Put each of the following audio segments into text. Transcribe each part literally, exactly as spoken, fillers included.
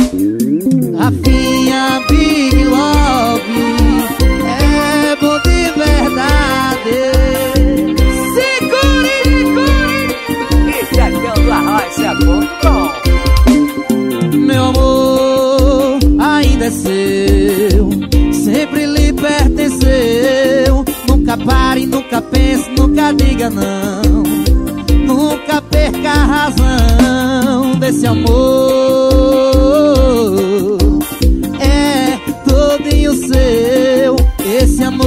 Rafinha Big Love é bom de verdade. Segure, segure. E cantando a roça é bom. Meu amor ainda é seu, sempre lhe pertenceu. Nunca pare, nunca pense, nunca diga não. Nunca perca a razão desse amor. É todinho seu, esse amor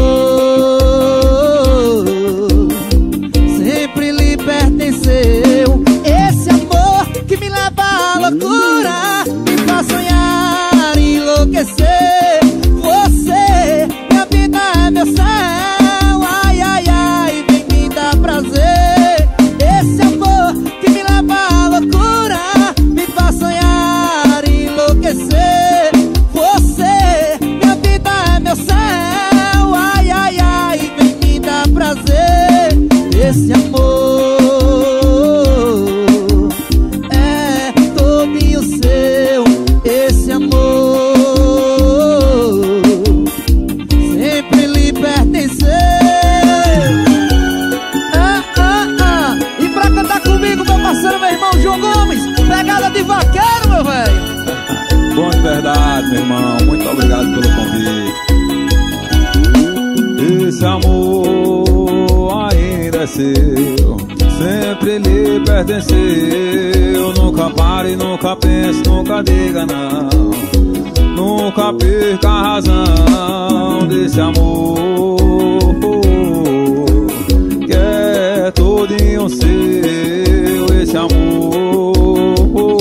sempre lhe pertenceu. Esse amor que me leva à loucura, me faz sonhar e enlouquecer. Você, minha vida é meu céu. Ai, ai, ai, vem me dar prazer. Esse amor que me leva à loucura, me faz sonhar e enlouquecer. Você, minha vida é meu céu. Ai, ai, ai, vem me dar prazer. Esse amor é todinho seu. Esse amor sempre lhe pertenceu. Ah, ah, ah. E pra cantar comigo, meu parceiro, meu irmão João Gomes, pegada de vaqueiro, meu velho. Bom de verdade, meu irmão, muito obrigado pelo convite. Esse amor ainda é seu, sempre lhe pertenceu. Nunca pare, nunca pense, nunca diga não. Nunca perca a razão desse amor, que é todinho seu. Esse amor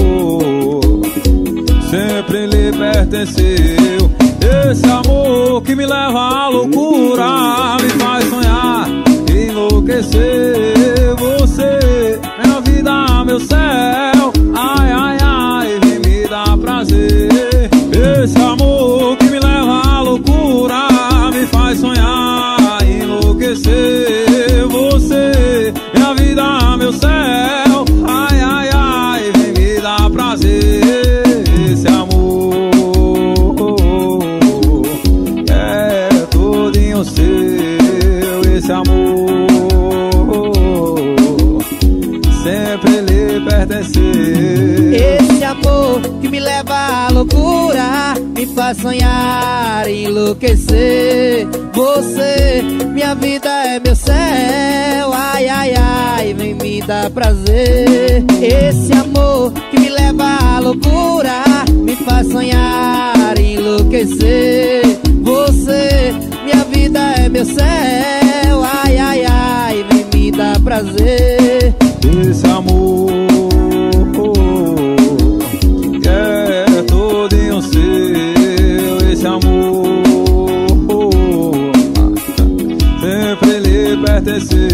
sempre lhe pertenceu. Esse amor que me leva à loucura, me faz sonhar e enlouquecer. Você, minha vida, meu céu. Ai, ai, ai, vem me dar prazer. Esse amor que me leva à loucura, me faz sonhar e enlouquecer. Você, minha vida, meu céu. Ai, ai, ai, vem me dar prazer. Esse amor é todinho seu. Esse amor sempre lhe pertenceu. Esse amor que me leva à loucura, me faz sonhar e enlouquecer. Você, minha vida é meu céu. Ai, ai, ai, vem me dar prazer. Esse amor que me leva à loucura, me faz sonhar e enlouquecer. Você, minha vida é meu céu. Ai, ai, ai, vem me dar prazer. Esse amor que é todinho seu. Esse amor sempre lhe pertenceu.